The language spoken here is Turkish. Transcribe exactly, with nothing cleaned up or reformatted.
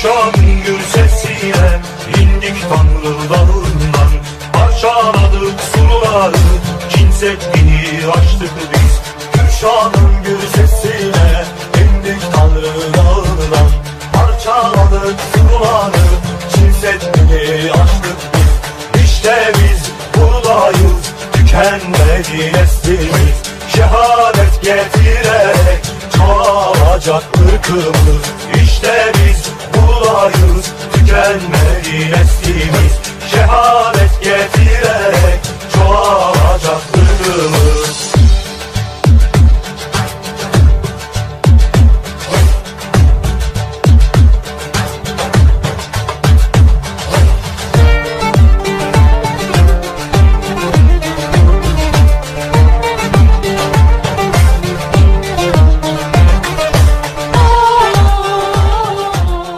Kürşat'ın gür sesiyle indik Tanrı dağından. Parçaladık surları, kin seddiğini aştık biz. Kürşat'ın gür sesiyle indik Tanrı dağından. Parçaladık surları, kin seddiğini aştık biz. İşte biz buradayız, tükenmedi neslimiz. Şehadet getirerek çoğalacak ırkımız. İşte biz